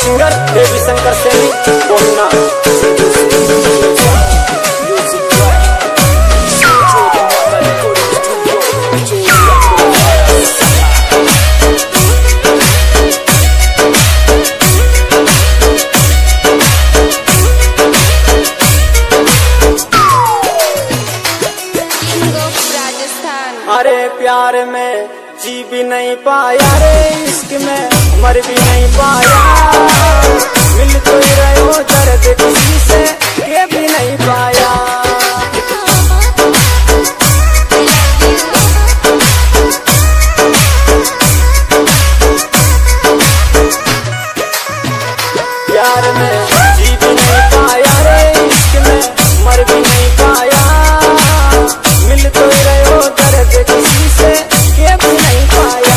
Singer देवी शंकर सैनी बोलना। अरे प्यार में जी भी नहीं पाया रे, इश्क में मर भी नहीं पाया, मिल तो ही रहे हो दर्द किसी से ये भी नहीं पाया। प्यार में जी भी नहीं पाया रे, इश्क में मर भी नहीं पाया, मिल तो ही रहे हो दर्द किसी से ये भी नहीं पाया।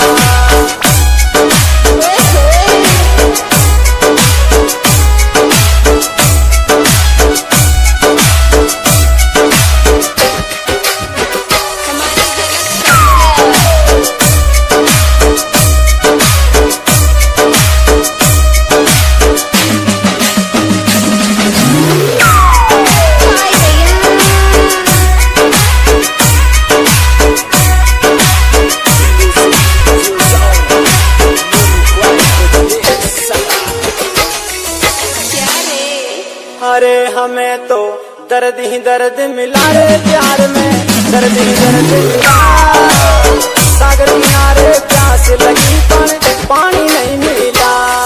अरे हमें तो दर्द ही दर्द मिला रे, प्यार में दर्द ही दर्द मिला, सागर किनारे प्यास लगी पर पानी नहीं मिला।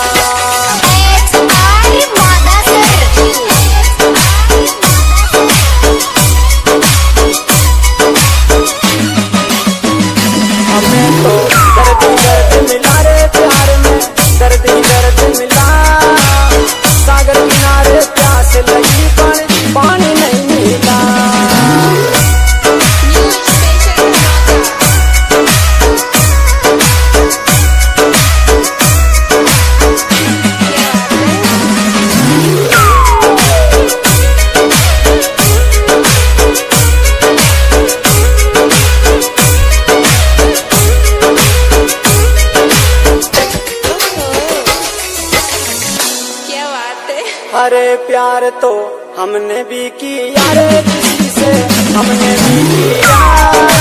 हमें तो दर्द ही दर्द मिला रे, प्यार में दर्द ही दर्द मिला, सागर किनारे प्यास लगी पर पानी नहीं मिला। अरे प्यार तो हमने भी किया रे, किसी से हमने भी किया।